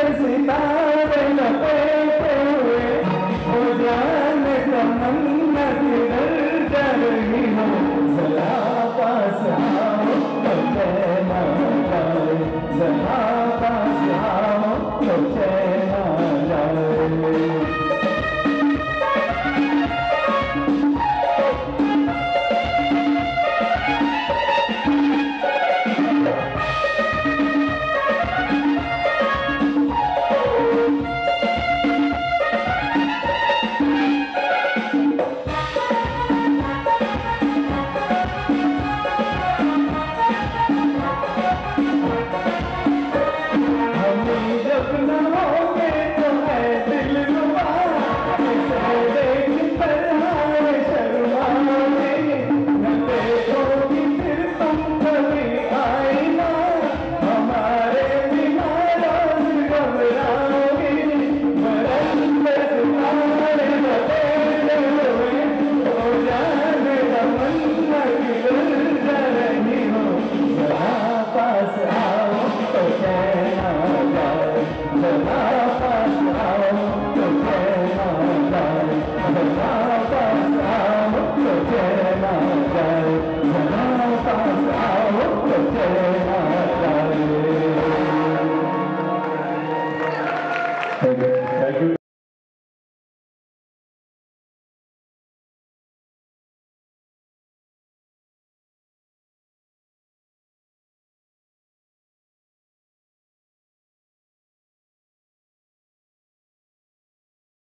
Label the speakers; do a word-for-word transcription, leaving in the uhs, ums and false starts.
Speaker 1: सितारे लपेटे हुए हो जाने तमन्ना किधर जा रही हो जरा पास आओ तो चैन आ जाए जरा पास आओ तो चैन आ जाए Thank you.